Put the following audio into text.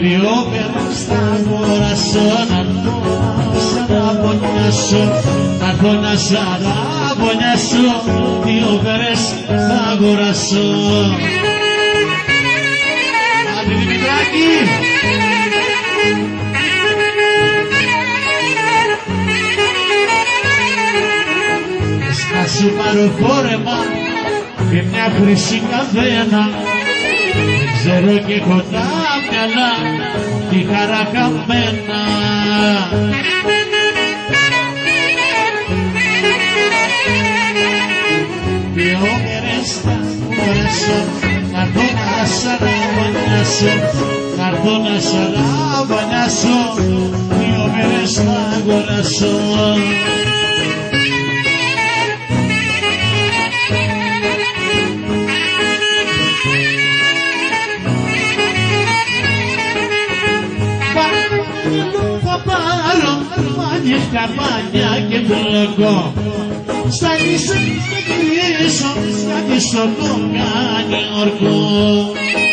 Δύο μέρες θα αγοράσω, να σαραβωνιάσω, να σαραβωνιάσω, δύο μέρες θα αγοράσω. Άντε Δημητράκη! Θα σου πάρω φόρεμα και μια χρυσή καβένα, δεν ξέρω και κοντά μυαλά τη χαρά καμένα. Δύο μέρες θα αγοράσω, να έρθω να σαραβωνιάσω, να έρθω να σαραβωνιάσω, δύο μέρες θα αγοράσω. Θα πάρω μάνιες, καμπάνια και μπλοκό, στα νησιά θα κρύσω, κάτι στο κομμάνι ορκό.